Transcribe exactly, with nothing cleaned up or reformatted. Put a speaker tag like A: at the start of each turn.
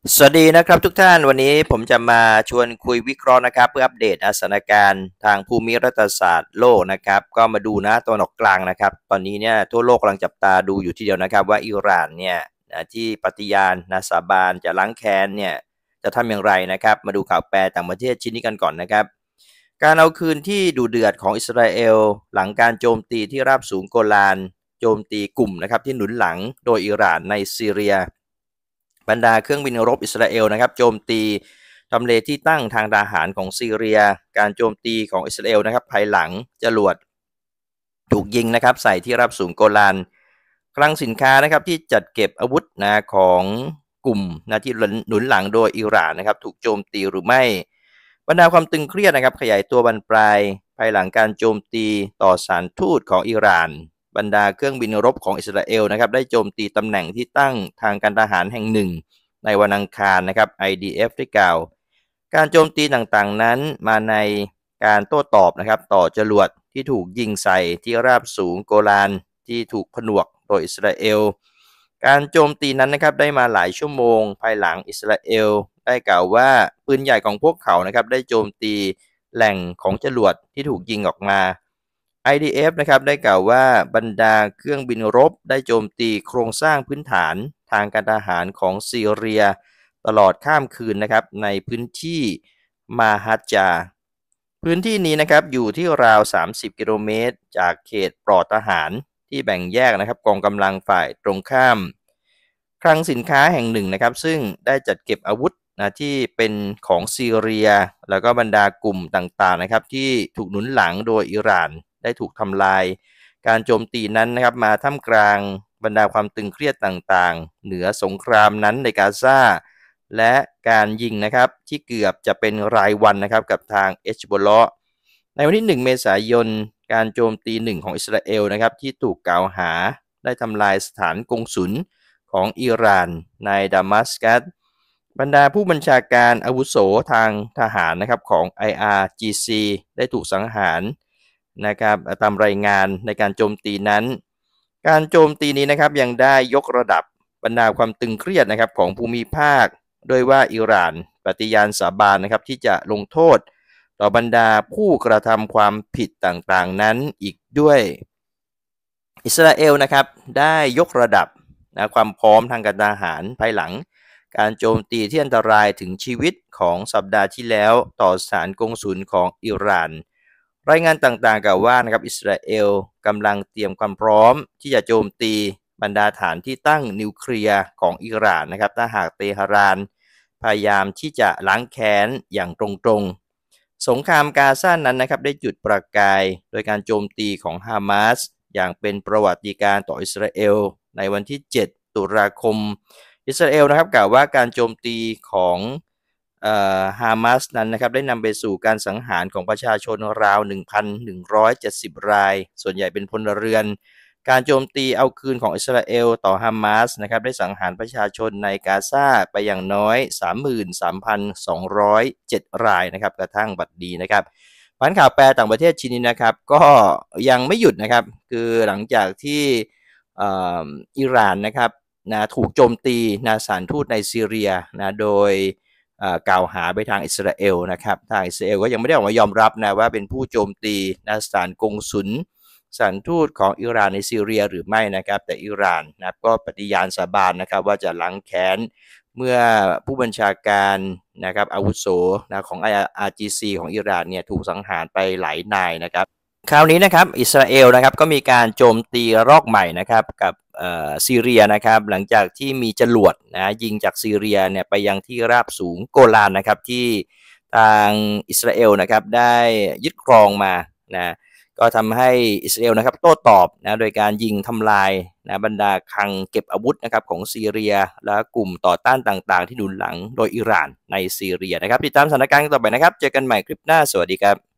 A: สวัสดีนะครับทุกท่านวันนี้ผมจะมาชวนคุยวิเคราะห์นะครับเพื่ออัปเดตสถานการณ์ทางภูมิรัฐศาสตร์โลกนะครับก็มาดูนะตะวันออกกลางนะครับตอนนี้เนี่ยทั่วโลกกำลังจับตาดูอยู่ทีเดียวนะครับว่าอิหร่านเนี่ยที่ปฏิญาณนะสาบานจะล้างแค้นเนี่ยจะทำอย่างไรนะครับมาดูข่าวแปรต่างประเทศชิ้นนี้กันก่อนนะครับการเอาคืนที่ดูเดือดของอิสราเอลหลังการโจมตีที่ราบสูงโกลานโจมตีกลุ่มนะครับที่หนุนหลังโดยอิหร่านในซีเรียบรรดาเครื่องบินรบอิสราเอลนะครับโจมตีทำเลที่ตั้งทางทหารของซีเรียการโจมตีของอิสราเอลนะครับภายหลังจรวดถูกยิงนะครับใส่ที่ราบสูงโกลานคลังสินค้านะครับที่จัดเก็บอาวุธนะของกลุ่มนะที่หนุนหลังโดยอิหร่านนะครับถูกโจมตีหรือไม่บรรดาความตึงเครียดนะครับขยายตัวบรรปลายภายหลังการโจมตีต่อสถานทูตของอิหร่านบรรดาเครื่องบินรบของอิสราเอลนะครับได้โจมตีตำแหน่งที่ตั้งทางการทหารแห่งหนึ่งในวันอังคารนะครับ ไอ ดี เอฟ ได้กล่าวการโจมตีต่างๆนั้นมาในการโต้ตอบนะครับต่อจรวดที่ถูกยิงใส่ที่ราบสูงโกลานที่ถูกผนวกโดยอิสราเอลการโจมตีนั้นนะครับได้มาหลายชั่วโมงภายหลังอิสราเอลได้กล่าวว่าปืนใหญ่ของพวกเขานะครับได้โจมตีแหล่งของจรวดที่ถูกยิงออกมา ไอ ดี เอฟ นะครับได้กล่าวว่าบรรดาเครื่องบินรบได้โจมตีโครงสร้างพื้นฐานทางการทหารของซีเรียตลอดข้ามคืนนะครับในพื้นที่มาฮัจจาพื้นที่นี้นะครับอยู่ที่ราวสามสิบกิโลเมตรจากเขตปลอดทหารที่แบ่งแยกนะครับกองกำลังฝ่ายตรงข้ามคลังสินค้าแห่งหนึ่งนะครับซึ่งได้จัดเก็บอาวุธนะที่เป็นของซีเรียแล้วก็บรรดากลุ่มต่างๆนะครับที่ถูกหนุนหลังโดยอิหร่านได้ถูกทำลายการโจมตีนั้นนะครับมาท่ามกลางบรรดาความตึงเครียดต่างๆเหนือสงครามนั้นในกาซาและการยิงนะครับที่เกือบจะเป็นรายวันนะครับกับทางเอชบอลในวันที่หนึ่งเมษายนการโจมตีหนึ่งของอิสราเอลนะครับที่ถูกกล่าวหาได้ทำลายสถานกงสุลของอิหร่านในดามัสกัสบรรดาผู้บัญชาการอาวุโสทางทหารนะครับของ ไอ อาร์ จี ซี ได้ถูกสังหารนะครับตามรายงานในการโจมตีนั้นการโจมตีนี้นะครับยังได้ยกระดับบรรดาความตึงเครียดนะครับของภูมิภาคโดยว่าอิหร่านปฏิญาณสาบานนะครับที่จะลงโทษต่อบรรดาผู้กระทำความผิดต่างๆนั้นอีกด้วยอิสราเอลนะครับได้ยกระดับนะความพร้อมทางการทหารภายหลังการโจมตีที่อันตรายถึงชีวิตของสัปดาห์ที่แล้วต่อสถานกงสุลของอิหร่านรายงานต่างๆกล่าวว่านะครับอิสราเอลกำลังเตรียมความพร้อมที่จะโจมตีบรรดาฐานที่ตั้งนิวเคลียร์ของอิหร่านนะครับถ้าหากเตหะรานพยายามที่จะล้างแค้นอย่างตรงๆสงครามกาซานั้นนะครับได้จุดประกายโดยการโจมตีของฮามาสอย่างเป็นประวัติการต่ออิสราเอลในวันที่เจ็ดตุลาคมอิสราเอลนะครับกล่าวว่าการโจมตีของฮามาสนั้นนะครับได้นำไปสู่การสังหารของประชาชนราว หนึ่งพันหนึ่งร้อยเจ็ดสิบ รายส่วนใหญ่เป็นพลเรือนการโจมตีเอาคืนของอิสราเอลต่อฮามาสนะครับได้สังหารประชาชนในกาซาไปอย่างน้อย สามหมื่นสามพันสองร้อยเจ็ด รายนะครับกระทั่งบัดนี้นะครับพันข่าวแปลต่างประเทศชิ้นนี้นะครับก็ยังไม่หยุดนะครับคือหลังจากที่อิหร่านนะครับนะถูกโจมตีนะสถานทูตในซีเรียนะโดยกล่าวหาไปทางอิสราเอลนะครับทางอิสราเอลก็ยังไม่ได้ออกมายอมรับนะว่าเป็นผู้โจมตีนะสถานกงสุลสถานทูตของอิหร่านในซีเรียหรือไม่นะครับแต่อิหร่านนะก็ปฏิญาณสาบานนะครับว่าจะล้างแค้นเมื่อผู้บัญชาการนะครับอาวุโสนะของ ไอ อาร์ จี ซี ของอิหร่านเนี่ยถูกสังหารไปหลายนายนะครับคราวนี้นะครับอิสราเอลนะครับก็มีการโจมตีรอกใหม่นะครับกับซีเรียนะครับหลังจากที่มีจรวดนะยิงจากซีเรียเนี่ยไปยังที่ราบสูงโกลานนะครับที่ทางอิสราเอลนะครับได้ยึดครองมานะก็ทำให้อิสราเอลนะครับโต้ตอบนะโดยการยิงทำลายนะบรรดาคลังเก็บอาวุธนะครับของซีเรียและกลุ่มต่อต้านต่างๆที่หนุนหลังโดยอิหร่านในซีเรียนะครับติดตามสถานการณ์ต่อไปนะครับเจอกันใหม่คลิปหน้าสวัสดีครับ